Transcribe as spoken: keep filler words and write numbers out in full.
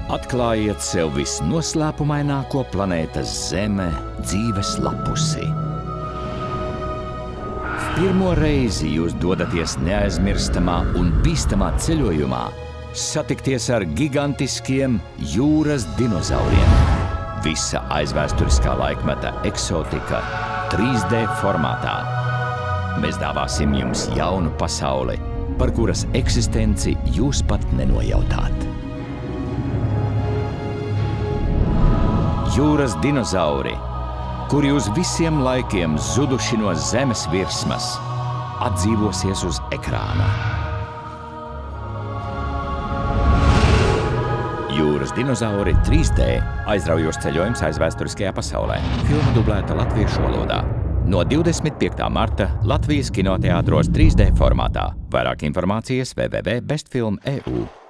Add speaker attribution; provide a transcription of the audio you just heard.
Speaker 1: Atklājiet sev visnoslēpumaināko planētas Zeme dzīves lapusi. Pirmo reizi jūs dodaties neaizmirstamā un bīstamā ceļojumā satikties ar gigantiskiem jūras dinozauriem. Visa aizvēsturiskā laikmeta eksotika trīs D formātā. Mēs dāvāsim jums jaunu pasauli, par kuras eksistenci jūs pat nenojautāt. Jūras dinozauri, kuri uz visiem laikiem zuduši no zemes virsmas, atdzīvosies uz ekrāna. Jūras dinozauri trīs D aizraujos ceļojums aizvēsturiskajā pasaulē. Filma dublēta latviešu valodā. No divdesmit piektā marta Latvijas kinoteātros trīs D formātā. Vairāk informācijas w w w punkt bestfilm punkt e u.